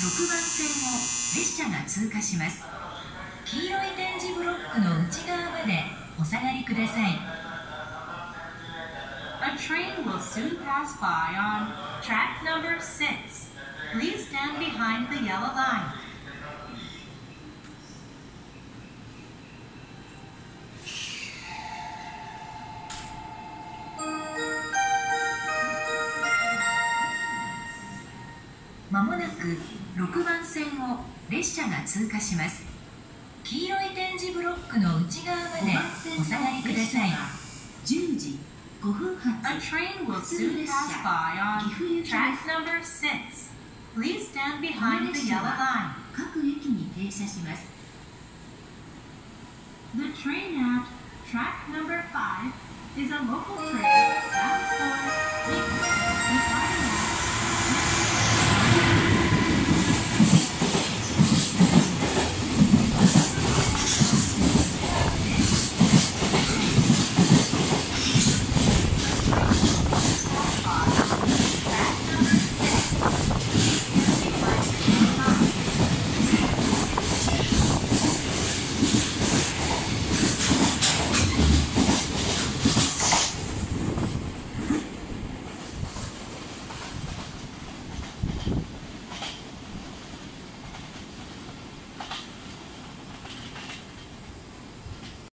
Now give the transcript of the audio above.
6番線を列車が通過します。黄色い点字ブロックの内側までお下がりください。 A train will soon pass by on track number 6. Please stand behind the yellow line. まもなく6番線を列車が通過します。黄色い点字ブロックの内側までお下がりください。10時5分発 A train will soon pass by on track number 6. Please stand behind the yellow line. 各駅に停車します。 The train at track number 5 is a local train